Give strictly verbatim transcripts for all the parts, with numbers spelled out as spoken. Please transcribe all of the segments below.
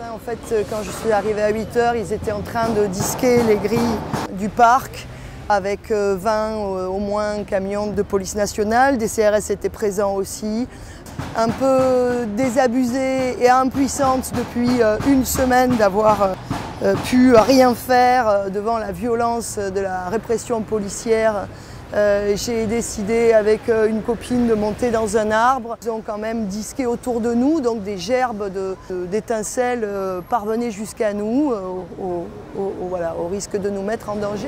En fait, quand je suis arrivée à huit heures, ils étaient en train de disquer les grilles du parc avec vingt au moins camions de police nationale. Des C R S étaient présents aussi. Un peu désabusée et impuissante depuis une semaine d'avoir pu rien faire devant la violence de la répression policière. Euh, j'ai décidé avec une copine de monter dans un arbre. Ils ont quand même disqué autour de nous, donc des gerbes d'étincelles de, euh, parvenaient jusqu'à nous, euh, au, au, au, voilà, au risque de nous mettre en danger.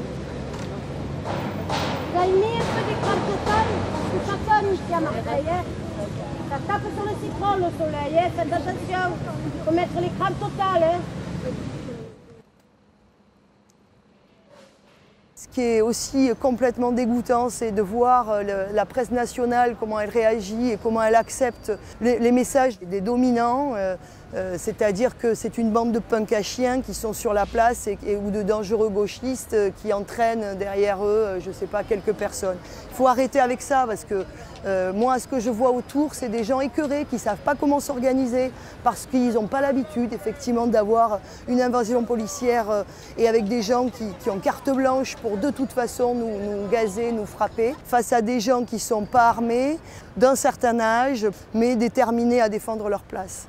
Vous avez mis un peu d'écran total, parce que ça sonne ici à Marseille. Hein. Ça tape sur le citron le soleil, hein. Faites attention, il faut mettre l'écran total. Hein. Ce qui est aussi complètement dégoûtant, c'est de voir le, la presse nationale, comment elle réagit et comment elle accepte les, les messages des dominants. Euh, euh, C'est-à-dire que c'est une bande de punks à chiens qui sont sur la place et, et, ou de dangereux gauchistes qui entraînent derrière eux, je ne sais pas, quelques personnes. Il faut arrêter avec ça parce que euh, moi, ce que je vois autour, c'est des gens écœurés qui ne savent pas comment s'organiser parce qu'ils n'ont pas l'habitude, effectivement, d'avoir une invasion policière euh, et avec des gens qui, qui ont carte blanche pour de toute façon nous, nous gazer, nous frapper, face à des gens qui ne sont pas armés, d'un certain âge, mais déterminés à défendre leur place.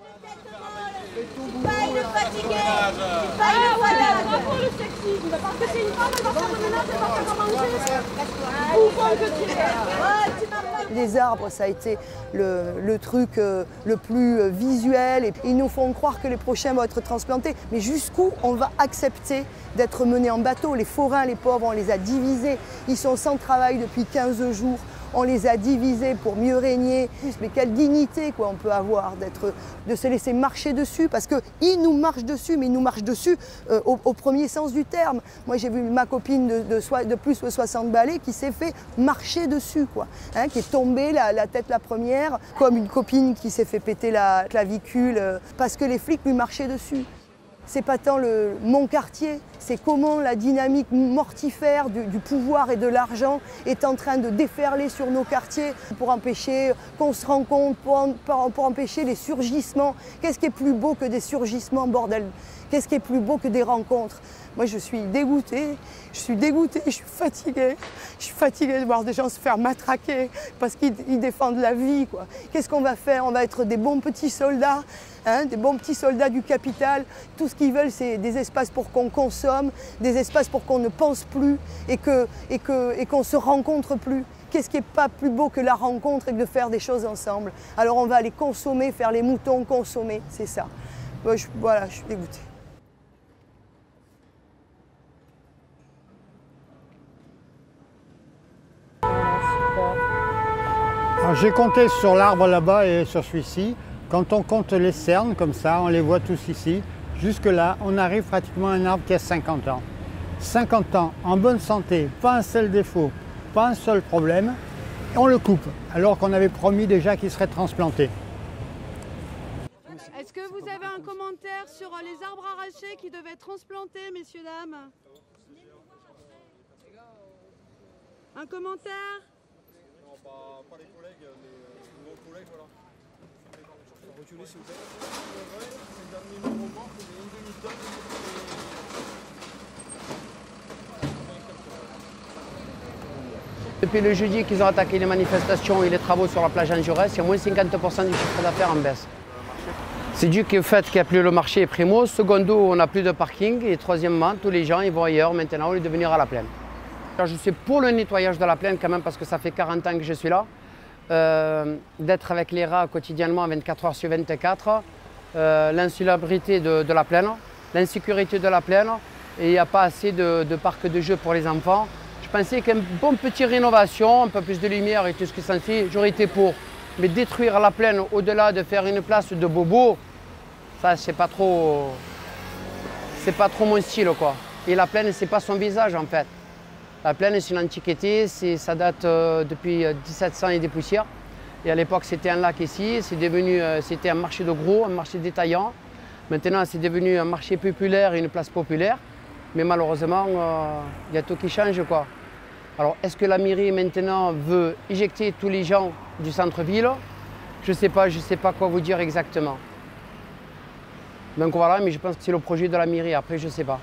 Pas une fatiguée, pas une voilà, bravo le sexisme, parce que c'est une femme, elle va faire le ménage, elle va faire à manger. Bouffon que tu es. Les arbres, ça a été le, le truc euh, le plus visuel et ils nous font croire que les prochains vont être transplantés. Mais jusqu'où on va accepter d'être menés en bateau? Les forains, les pauvres, on les a divisés. Ils sont sans travail depuis quinze jours. On les a divisés pour mieux régner. Mais quelle dignité quoi, on peut avoir d'être, de se laisser marcher dessus parce qu'ils nous marchent dessus, mais ils nous marchent dessus euh, au, au premier sens du terme. Moi j'ai vu ma copine de, de, so de plus de soixante balais qui s'est fait marcher dessus, quoi, hein, qui est tombée la, la tête la première, comme une copine qui s'est fait péter la clavicule euh, parce que les flics lui marchaient dessus. C'est pas tant le, mon quartier, c'est comment la dynamique mortifère du, du pouvoir et de l'argent est en train de déferler sur nos quartiers pour empêcher qu'on se rencontre, pour, pour, pour empêcher les surgissements. Qu'est-ce qui est plus beau que des surgissements, bordel? Qu'est-ce qui est plus beau que des rencontres? Moi, je suis dégoûtée, je suis dégoûtée, je suis fatiguée. Je suis fatiguée de voir des gens se faire matraquer parce qu'ils défendent la vie, quoi. Qu'est-ce qu'on va faire? On va être des bons petits soldats, hein, des bons petits soldats du capital. Tout ce qu'ils veulent, c'est des espaces pour qu'on consomme, des espaces pour qu'on ne pense plus et qu'on et que, et qu'on se rencontre plus. Qu'est-ce qui n'est pas plus beau que la rencontre et de faire des choses ensemble? Alors on va aller consommer, faire les moutons, consommer, c'est ça. Moi, je, voilà, je suis dégoûtée. J'ai compté sur l'arbre là-bas et sur celui-ci. Quand on compte les cernes comme ça, on les voit tous ici. Jusque là, on arrive pratiquement à un arbre qui a cinquante ans. cinquante ans, en bonne santé, pas un seul défaut, pas un seul problème. On le coupe, alors qu'on avait promis déjà qu'il serait transplanté. Est-ce que vous avez un commentaire sur les arbres arrachés qui devaient être transplantés, messieurs, dames? Un commentaire? Non, pas, pas les collègues, les nos collègues, voilà. Reculez s'il vous plaît. C'est le dernier moment, c'est une demi-tonne. Depuis le jeudi qu'ils ont attaqué les manifestations et les travaux sur la plage Jean Jaurès, il y a moins cinquante pour cent du chiffre d'affaires en baisse. C'est dû au fait qu'il n'y a plus le marché primo. Secondo, on n'a plus de parking. Et troisièmement, tous les gens ils vont ailleurs maintenant au lieu de venir à la plaine. Alors, je suis pour le nettoyage de la plaine quand même parce que ça fait quarante ans que je suis là. Euh, D'être avec les rats quotidiennement vingt-quatre heures sur vingt-quatre. Euh, L'insalubrité de, de la plaine, l'insécurité de la plaine. Et il n'y a pas assez de, de parcs de jeux pour les enfants. Je pensais qu'une bonne petite rénovation, un peu plus de lumière et tout ce qui s'en fait, j'aurais été pour. Mais détruire la plaine au-delà de faire une place de bobo, ça c'est pas trop, c'est pas trop mon style quoi. Et la plaine c'est pas son visage en fait. La plaine c'est une antiquité, ça date euh, depuis dix-sept cents et des poussières. Et à l'époque c'était un lac ici, c'est devenu, euh, c'était un marché de gros, un marché détaillant. Maintenant c'est devenu un marché populaire et une place populaire. Mais malheureusement, il euh, y a tout qui change quoi. Alors, est-ce que la mairie maintenant veut éjecter tous les gens du centre-ville? Je ne sais pas, je ne sais pas quoi vous dire exactement. Donc voilà, mais je pense que c'est le projet de la mairie, après je ne sais pas.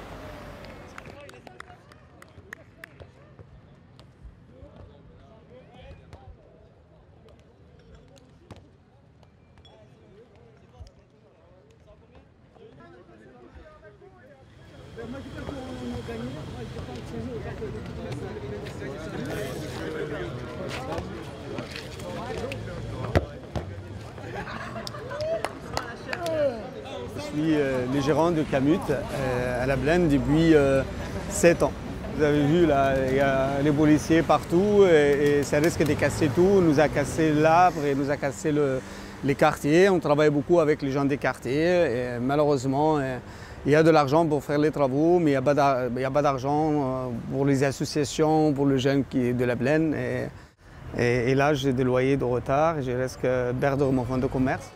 Je suis euh, le gérant de Camut euh, à la Blaine depuis euh, sept ans. Vous avez vu là, il y a les policiers partout et, et ça risque de casser tout. On nous a cassé l'arbre et nous a cassé le, les quartiers. On travaille beaucoup avec les gens des quartiers et malheureusement euh, il y a de l'argent pour faire les travaux, mais il n'y a pas d'argent euh, pour les associations, pour les jeunes qui, de la Blaine. Et, et, et là j'ai des loyers de retard et je risque de perdre mon fonds de commerce.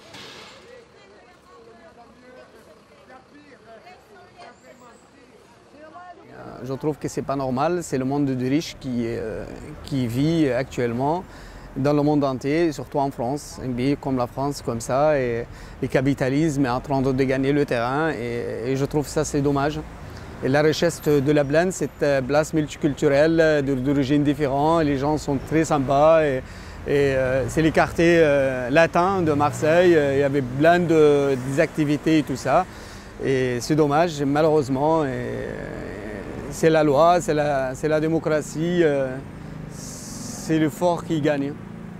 Je trouve que ce n'est pas normal, c'est le monde des riches qui, euh, qui vit actuellement dans le monde entier, surtout en France, un pays comme la France, comme ça, et le capitalisme est en train de gagner le terrain et, et je trouve ça c'est dommage. Et la richesse de la Blaine, cette place multiculturelle d'origine différente, les gens sont très sympas et, et euh, c'est les quartiers euh, latins de Marseille, il y avait plein de, des activités et tout ça. Et c'est dommage, malheureusement. C'est la loi, c'est la, c'est la démocratie, euh, c'est le fort qui gagne.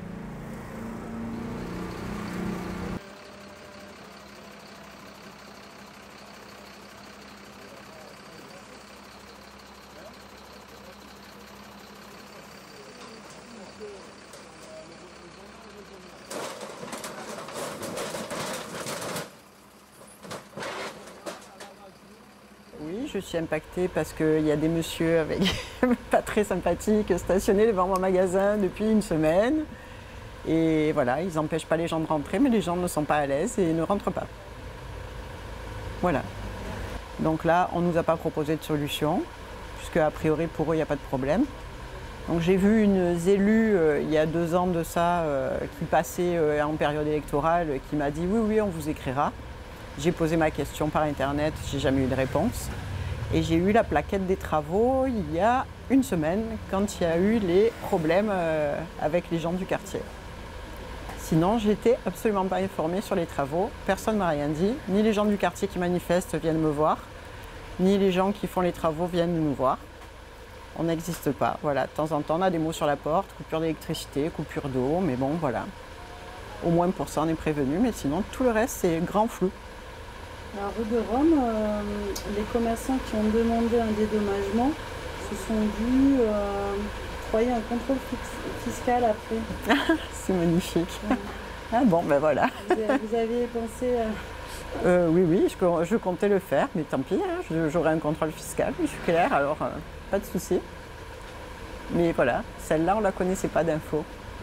Oui, je suis impactée parce qu'il y a des messieurs avec pas très sympathiques stationnés devant mon magasin depuis une semaine. Et voilà, ils n'empêchent pas les gens de rentrer, mais les gens ne sont pas à l'aise et ne rentrent pas. Voilà. Donc là, on ne nous a pas proposé de solution, puisque a priori pour eux, il n'y a pas de problème. Donc j'ai vu une élue euh, il y a deux ans de ça, euh, qui passait euh, en période électorale, qui m'a dit oui, oui, on vous écrira. J'ai posé ma question par internet, j'ai jamais eu de réponse. Et j'ai eu la plaquette des travaux il y a une semaine, quand il y a eu les problèmes euh, avec les gens du quartier. Sinon, j'étais absolument pas informée sur les travaux, personne ne m'a rien dit, ni les gens du quartier qui manifestent viennent me voir, ni les gens qui font les travaux viennent nous voir. On n'existe pas, voilà. De temps en temps, on a des mots sur la porte, coupure d'électricité, coupure d'eau, mais bon, voilà. Au moins pour ça, on est prévenu, mais sinon, tout le reste, c'est grand flou. À rue de Rome, euh, les commerçants qui ont demandé un dédommagement se sont vus euh, octroyer un contrôle fiscal après. C'est magnifique. Ouais. Ah bon, ben voilà. Vous, vous aviez pensé à... euh, Oui, oui, je, je comptais le faire, mais tant pis, hein, j'aurai un contrôle fiscal, je suis claire, alors euh, pas de souci. Mais voilà, celle-là, on ne la connaissait pas d'info.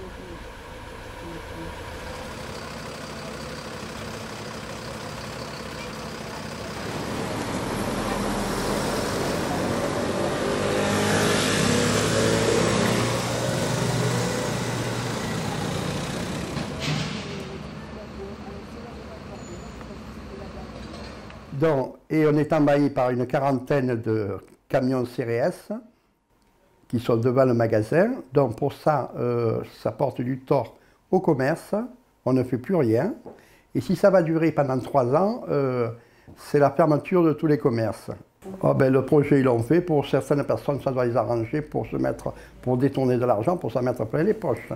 Donc, et on est envahi par une quarantaine de camions C R S qui sont devant le magasin. Donc pour ça, euh, ça porte du tort au commerce, on ne fait plus rien. Et si ça va durer pendant trois ans, euh, c'est la fermeture de tous les commerces. Oh ben, le projet, ils l'ont fait. Pour certaines personnes, ça doit les arranger pour se mettre, pour détourner de l'argent, pour s'en mettre plein les poches.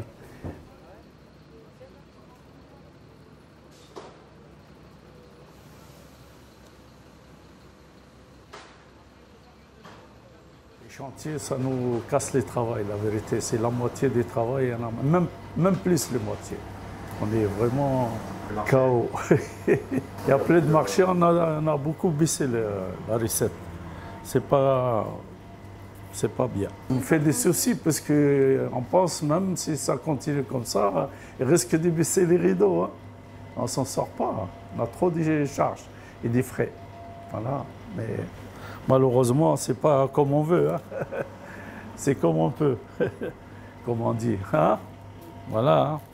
Les chantiers, ça nous casse les travails, la vérité. C'est la moitié des travails, même, même plus la moitié. On est vraiment K O. Il y a plein de marchés, on a, on a beaucoup baissé le, la recette. C'est pas, c'est pas bien. On fait des soucis parce qu'on pense même si ça continue comme ça, il risque de baisser les rideaux. Hein. On ne s'en sort pas. On a trop de charges et des frais. Voilà. Mais malheureusement, ce n'est pas comme on veut. Hein. C'est comme on peut, comme on dit. Hein. Voilà. Hein.